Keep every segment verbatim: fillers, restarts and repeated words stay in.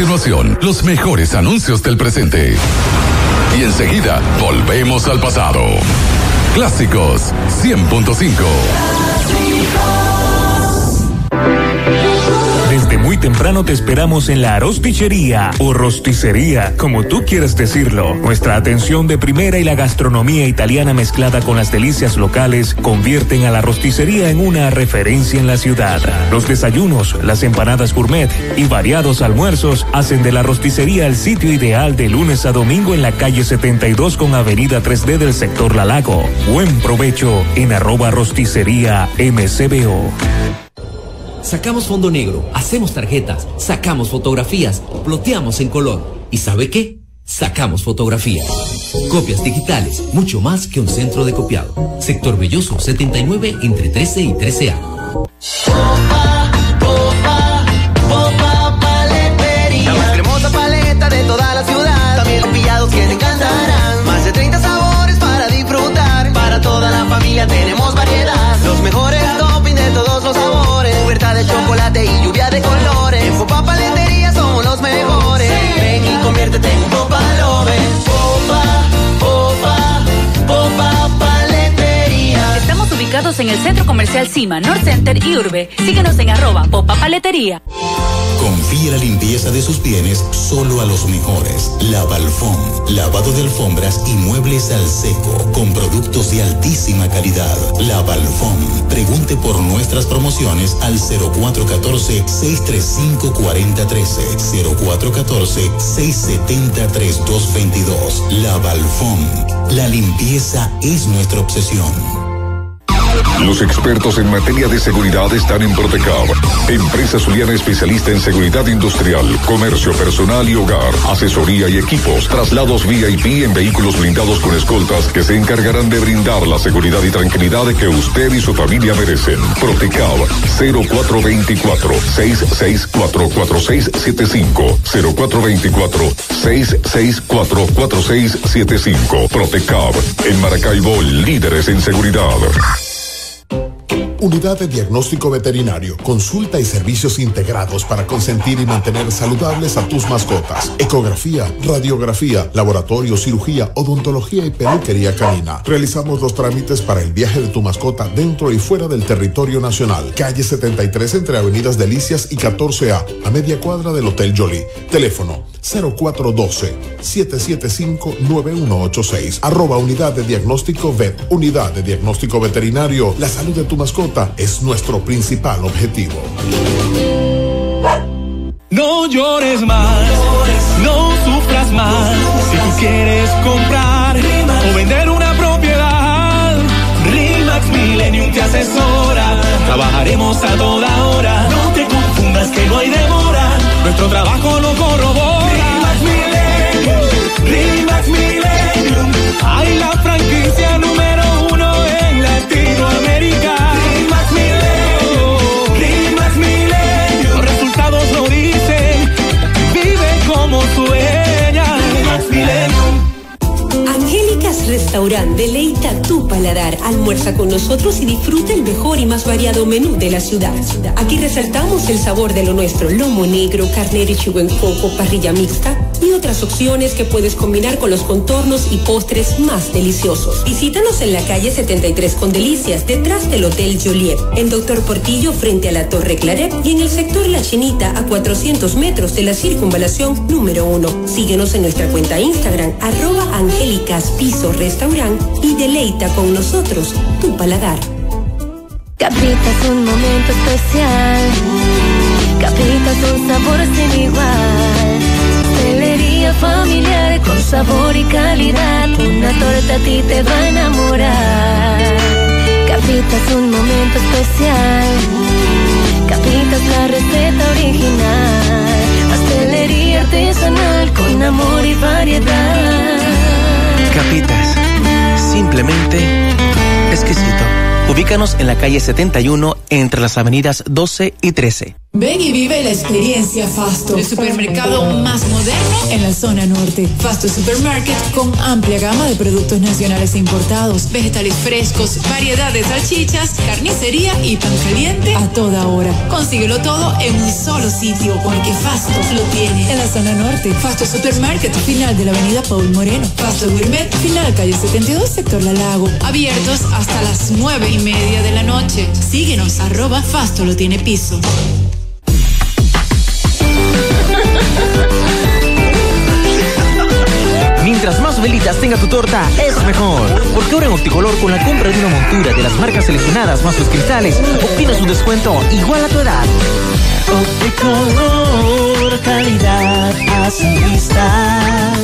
continuación, los mejores anuncios del presente. Y enseguida, volvemos al pasado. Clásicos cien punto cinco. Desde muy temprano te esperamos en la rosticería o rosticería, como tú quieras decirlo. Nuestra atención de primera y la gastronomía italiana mezclada con las delicias locales convierten a la rosticería en una referencia en la ciudad. Los desayunos, las empanadas gourmet y variados almuerzos hacen de la rosticería el sitio ideal de lunes a domingo en la calle setenta y dos con avenida tres D del sector La Lago. Buen provecho en arroba rosticería M C B O. Sacamos fondo negro, hacemos tarjetas, sacamos fotografías, ploteamos en color. ¿Y sabe qué? Sacamos fotografías. Copias digitales, mucho más que un centro de copiado. Sector Belloso, setenta y nueve entre trece y trece A. Popa, Popa, Popa Paletería. La más cremosa paleta de toda la ciudad. También los pillados que te encantarán. Más de treinta sabores para disfrutar. Para toda la familia tenemos variedad. Los mejores toppings de todos los sabores. Pubertad de chocolate y lluvia de colores. En Popa Paletería somos los mejores. Sí. Ven y conviértete en un Popa Lover. Popa, Popa, Popa Paletería. Estamos ubicados en el Centro Comercial Cima, North Center y Urbe. Síguenos en arroba Popa Paletería. Confíe la limpieza de sus bienes solo a los mejores. Lavalfom, lavado de alfombras y muebles al seco, con productos de altísima calidad. Lavalfom. Pregunte por nuestras promociones al cero cuatro uno cuatro, seis tres cinco, cuatro cero uno tres, cero cuatro uno cuatro, seis siete cero, tres dos dos dos. Lavalfom. La limpieza es nuestra obsesión. Los expertos en materia de seguridad están en Protecab, empresa zuliana especialista en seguridad industrial, comercio personal y hogar, asesoría y equipos, traslados V I P en vehículos blindados con escoltas que se encargarán de brindar la seguridad y tranquilidad que usted y su familia merecen. Protecab, cero cuatro dos cuatro, seis seis cuatro, cuatro seis siete cinco, cero cuatro dos cuatro, seis seis cuatro, cuatro seis siete cinco. Protecab, en Maracaibo, líderes en seguridad. Unidad de Diagnóstico Veterinario. Consulta y servicios integrados para consentir y mantener saludables a tus mascotas. Ecografía, radiografía, laboratorio, cirugía, odontología y peluquería canina. Realizamos los trámites para el viaje de tu mascota dentro y fuera del territorio nacional. Calle setenta y tres entre avenidas Delicias y catorce A, a media cuadra del Hotel Jolie. Teléfono cero cuatro uno dos, siete siete cinco, nueve uno ocho seis. Arroba Unidad de Diagnóstico Vet. Unidad de Diagnóstico Veterinario. La salud de tu mascota es nuestro principal objetivo. No llores más, no sufras más. Si tú quieres comprar o vender una propiedad, RIMAX Millennium te asesora. Trabajaremos a toda hora. No te confundas que no hay demora. Nuestro trabajo lo corrobora. RIMAX Millennium, RIMAX Millennium. Hay la franquicia número uno en Latinoamérica. RIMAX Millennium, RIMAX Millennium. Los resultados lo dicen. Vive como sueña. RIMAX Millennium. Angélica's Restaurant deleita tu paladar. Almuerza con nosotros y disfruta el mejor y más variado menú de la ciudad. Aquí resaltamos el sabor de lo nuestro: lomo negro, carnero y chivo en coco, parrilla mixta y otras opciones que puedes combinar con los contornos y postres más deliciosos. Visítanos en la calle setenta y tres con Delicias, detrás del Hotel Joliet, en Doctor Portillo frente a la Torre Claret y en el sector La Chinita a cuatrocientos metros de la circunvalación número uno. Síguenos en nuestra cuenta Instagram, arroba Angélica's Piso Restaurant, y deleita con nosotros tu paladar. Capita es un momento especial. Capita es un sabor sin igual. Pastelería familiar con sabor y calidad. Una torta a ti te va a enamorar. Capita es un momento especial. Capita es la receta original. Pastelería artesanal con amor y variedad. Capitas, simplemente exquisito. Ubícanos en la calle setenta y uno entre las avenidas doce y trece. Ven y vive la experiencia Fasto, el supermercado más moderno en la zona norte. Fasto Supermarket con amplia gama de productos nacionales e importados, vegetales frescos, variedad de salchichas, carnicería y pan caliente a toda hora. Consíguelo todo en un solo sitio porque Fasto lo tiene. En la zona norte, Fasto Supermarket, final de la avenida Paul Moreno. Fasto Gourmet, final calle setenta y dos, sector La Lago. Abiertos hasta las nueve y media de la noche. Síguenos, arroba Fasto lo tiene piso. Mientras más velitas tenga tu torta, es mejor. Porque ahora en Opticolor, con la compra de una montura de las marcas seleccionadas más sus cristales, obtienes un descuento igual a tu edad. Opticolor, calidad a su vista.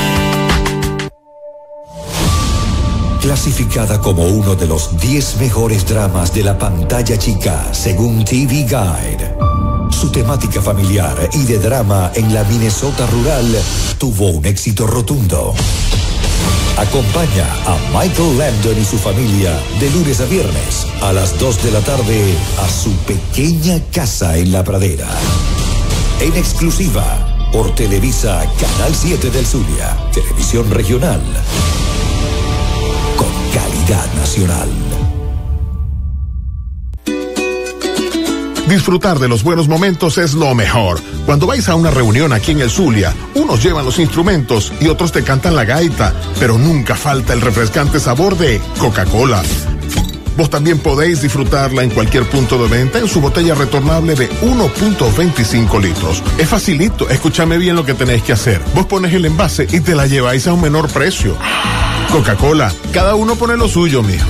Clasificada como uno de los diez mejores dramas de la pantalla chica, según T V Guide. Su temática familiar y de drama en la Minnesota rural tuvo un éxito rotundo. Acompaña a Michael Landon y su familia de lunes a viernes a las dos de la tarde a su pequeña casa en la pradera. En exclusiva por Televisa Canal siete del Zulia, televisión regional con calidad nacional. Disfrutar de los buenos momentos es lo mejor. Cuando vais a una reunión aquí en el Zulia, unos llevan los instrumentos y otros te cantan la gaita, pero nunca falta el refrescante sabor de Coca-Cola. Vos también podéis disfrutarla en cualquier punto de venta en su botella retornable de uno punto veinticinco litros. Es facilito, escúchame bien lo que tenéis que hacer. Vos pones el envase y te la lleváis a un menor precio. Coca-Cola, cada uno pone lo suyo, mijo.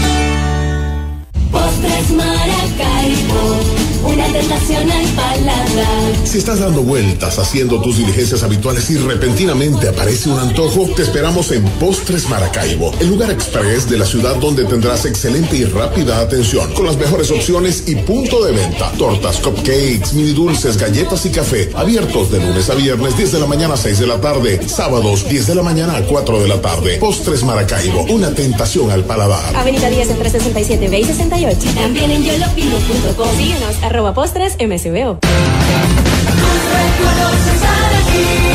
Postres Maracaibo, una tentación al paladar. Si estás dando vueltas haciendo tus diligencias habituales y repentinamente aparece un antojo, te esperamos en Postres Maracaibo, el lugar express de la ciudad donde tendrás excelente y rápida atención, con las mejores opciones y punto de venta. Tortas, cupcakes, mini dulces, galletas y café, abiertos de lunes a viernes, diez de la mañana a seis de la tarde, sábados diez de la mañana a cuatro de la tarde. Postres Maracaibo, una tentación al paladar. Avenida diez entre sesenta y siete B y sesenta y ocho. También en yolopino punto com. Síguenos, arroba postres M S B O. Tus recuerdos están aquí.